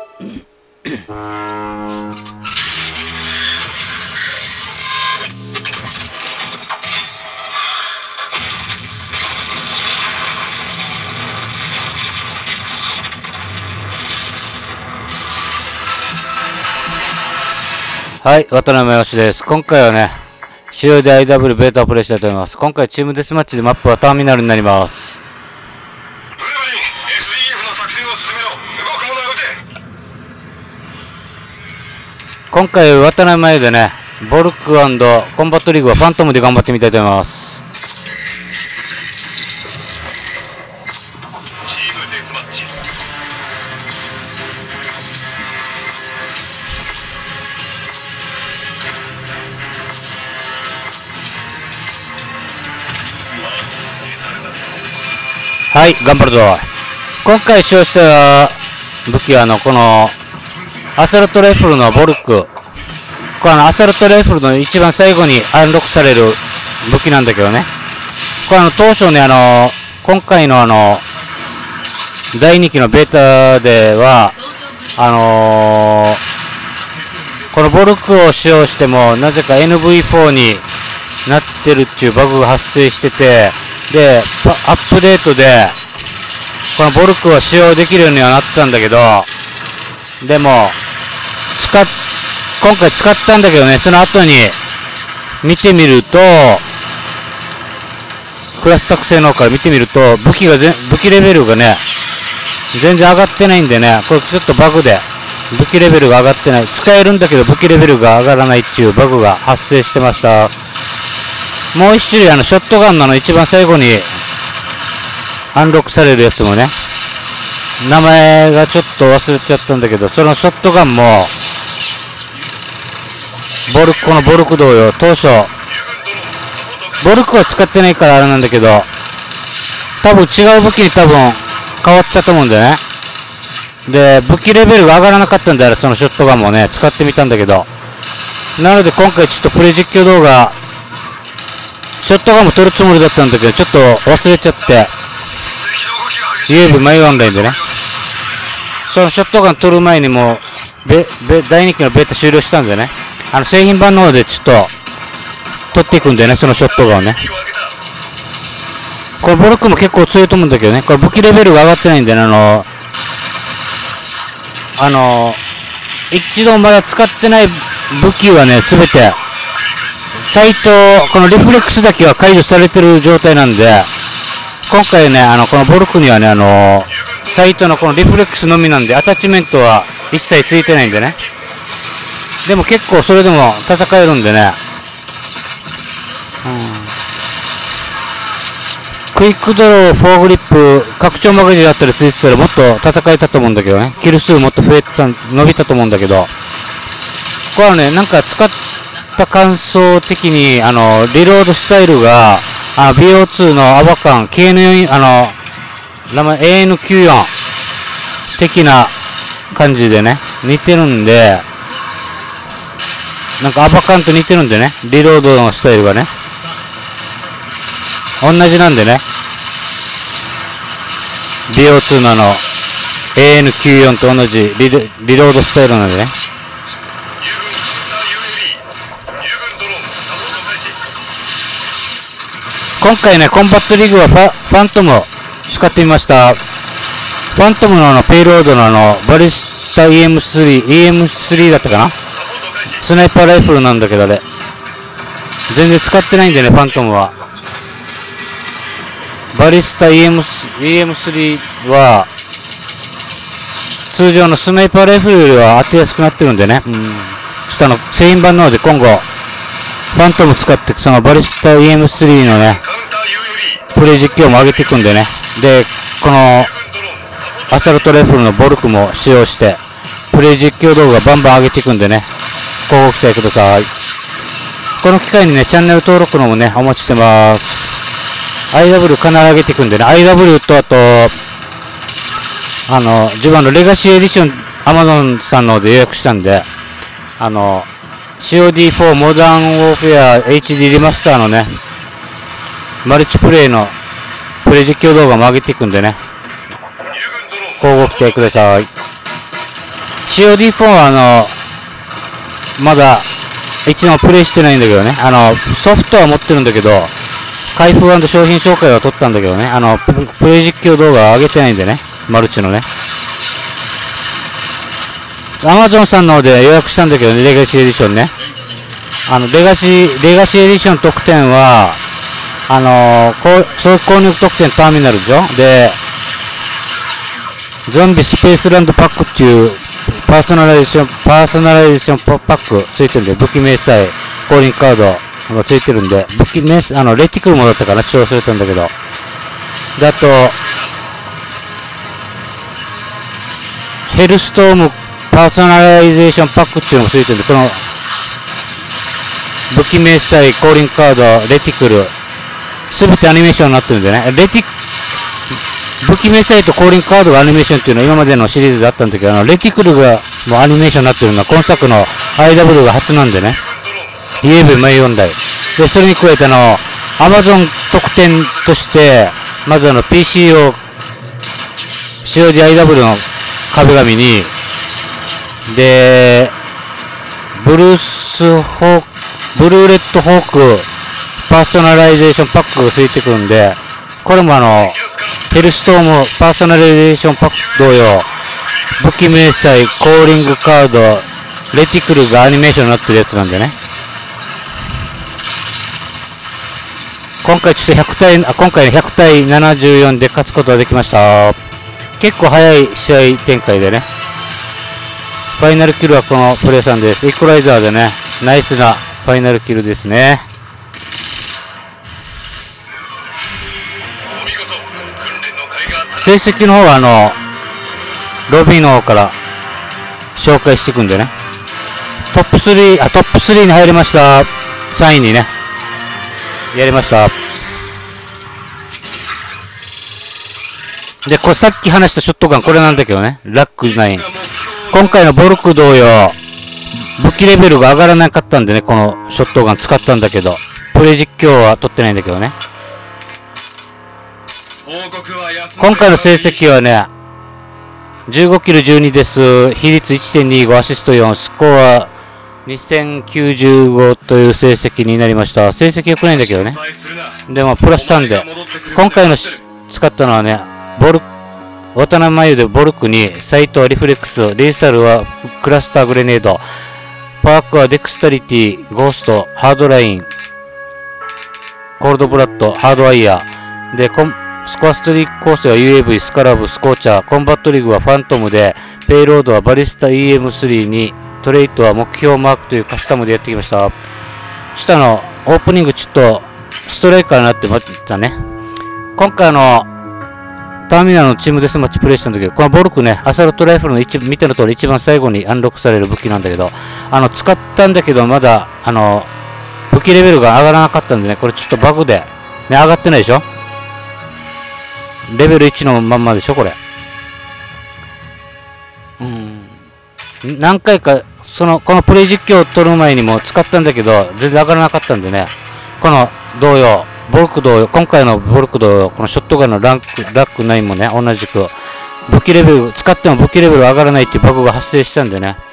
はい、渡辺義です。今回はね、COD IW ベータをプレイしたいと思います。今回チームデスマッチでマップはターミナルになります。今回渡辺前でね、ボルク&コンバットリーグはファントムで頑張ってみたいと思います。はい、頑張るぞ。今回使用した武器はこのアサルトライフルのボルク。これアサルトライフルの一番最後にアンロックされる武器なんだけどね。これ当初ね、今回の第2期のベータでは、このボルクを使用しても、なぜか NV4 になってるっていうバグが発生してて、で、アップデートで、このボルクを使用できるようにはなったんだけど、でも、今回使ったんだけどね、その後に見てみると、クラス作成の方から見てみると、武器レベルがね、全然上がってないんでね、これちょっとバグで、武器レベルが上がってない。使えるんだけど武器レベルが上がらないっていうバグが発生してました。もう一種類ショットガンの一番最後にアンロックされるやつもね、名前がちょっと忘れちゃったんだけど、そのショットガンも、このボルク同様、当初、ボルクは使ってないからあれなんだけど、多分違う武器に変わっちゃったと思うんだよね。で、武器レベルが上がらなかったんだよ、そのショットガンもね、使ってみたんだけど。なので今回ちょっとプレイ実況動画、ショットガンも撮るつもりだったんだけど、ちょっと忘れちゃって、USB 迷わんだんでね。そのショットガン撮る前にも第2期のベータ終了したんでね。製品版の方でちょっと、撮っていくんでね、そのショットガンをね。これボルクも結構強いと思うんだけどね。これ武器レベルが上がってないんでね、一度まだ使ってない武器はね、すべて、このリフレックスだけは解除されてる状態なんで、今回ね、このボルクにはね、サイトのこのリフレックスのみなんで、アタッチメントは一切ついてないんでね。でも結構それでも戦えるんでね。クイックドロー、フォーグリップ、拡張マガジンだったりついてたらもっと戦えたと思うんだけどね。キル数もっと伸びたと思うんだけど。これはね、なんか使った感想的に、リロードスタイルが、BO2 のアバカン、KN4、AN94 的な感じでね、似てるんで、なんかアバカンと似てるんでね、リロードのスタイルがね。同じなんでね。BO2 のAN94 と同じリロードスタイルなんでね。今回ね、コンバットリーグはファントムを使ってみました。ファントムのペイロードのバリスタ EM3 だったかな、スナイパーライフルなんだけどあれ。全然使ってないんでね、ファントムは。バリスタ EM3 は、通常のスナイパーライフルよりは当てやすくなってるんでね。ちょっと製品版の方で今後、ファントム使って、そのバリスタ EM3 のね、プレイ実況も上げていくんでね。で、この、アサルトライフルのボルクも使用して、プレイ実況動画バンバン上げていくんでね。ごご期待ください。この機会にね、チャンネル登録のもね、お待ちしてます。IW 必ず上げていくんでね。IW とあと、自分レガシーエディション、Amazon さんの方で予約したんで、COD4 モダンウォーフェア HD リマスターのね、マルチプレイのプレイ実況動画も上げていくんでね。ご期待ください。 COD4 はまだ一度もプレイしてないんだけどね。ソフトは持ってるんだけど、開封&商品紹介は撮ったんだけどね。プレイ実況動画は上げてないんでね。マルチのね。Amazon さんの方で予約したんだけどね、レガシーエディションね。レガシーエディション特典は、総購入特典ターミナルでしょ。で、ゾンビスペースランドパックっていうパーソナライゼーションパックついてるんで、武器明細、降臨カードがついてるんで、武器明細、レティクルもだったかな、ちょっと忘れたんだけど。で、あと、ヘルストームパーソナライゼーションパックっていうのもついてるんで、この、武器明細、降臨カード、レティクル、すべてアニメーションになってるんでね、武器明細と降臨カードがアニメーションっていうのは今までのシリーズであったんだけど、レティクルがもうアニメーションになってるのは今作の IW が初なんでね。EAV 前4台。で、それに加えてAmazon 特典として、まずPC を COD-IW の壁紙に、で、ブルーレッドホークパーソナライゼーションパックがついてくるんで、これもヘルストームパーソナライゼーションパック同様、武器明細、コーリングカード、レティクルがアニメーションになってるやつなんでね。今回ちょっと今回100対74で勝つことができました。結構早い試合展開でね。ファイナルキルはこのプレイさんです。イコライザーでね、ナイスなファイナルキルですね。成績の方はロビーの方から紹介していくんでね。トップ3に入りました。3位にね、やりました。で、これさっき話したショットガン、これなんだけどね。ラック9。今回のボルク同様、武器レベルが上がらなかったんでね、このショットガン使ったんだけど、プレイ実況は撮ってないんだけどね。今回の成績はね、15キル12です。比率 1.25、アシスト4、スコア2095という成績になりました。成績良くないんだけどね。でも、プラス3で。今回の使ったのはね、渡辺真由でボルクに、サイトリフレックス、レーサルはクラスターグレネード、パークはデクスタリティ、ゴースト、ハードライン、コールドブラッド、ハードワイヤー。で、スコアストリーク構成は UAV、スカラブ、スコーチャー、コンバットリグはファントムで、ペイロードはバリスタ EM3 に、トレイトは目標マークというカスタムでやってきました。ちょっとオープニングちょっとストライカーになってましたね。今回ターミナルのチームデスマッチプレイしたんだけど、このボルクね、アサルトライフルの見ての通り一番最後にアンロックされる武器なんだけど、使ったんだけど、まだ、武器レベルが上がらなかったんでね、これちょっとバグで、ね、上がってないでしょ？レベル1のまんまでしょ、これ。何回か、このプレイ実況を撮る前にも使ったんだけど、全然上がらなかったんでね、この同様、今回のボルク同様、このショットガンのラック9もね、同じく、使っても武器レベル上がらないっていうバグが発生したんでね。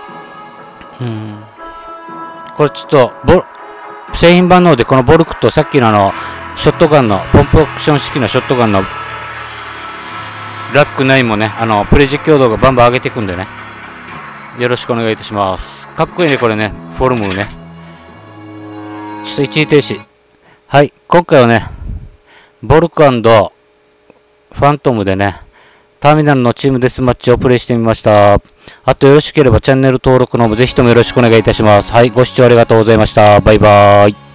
これちょっと、製品版の方でこのボルクとさっきのショットガンの、ポンプアクション式のショットガンのラック9もね、プレイ実況動画バンバン上げていくんでね。よろしくお願いいたします。かっこいいね、これね。フォルムね。ちょっと一時停止。はい。今回はね、ボルク&ファントムでね、ターミナルのチームデスマッチをプレイしてみました。あとよろしければチャンネル登録の方もぜひともよろしくお願いいたします。はい。ご視聴ありがとうございました。バイバーイ。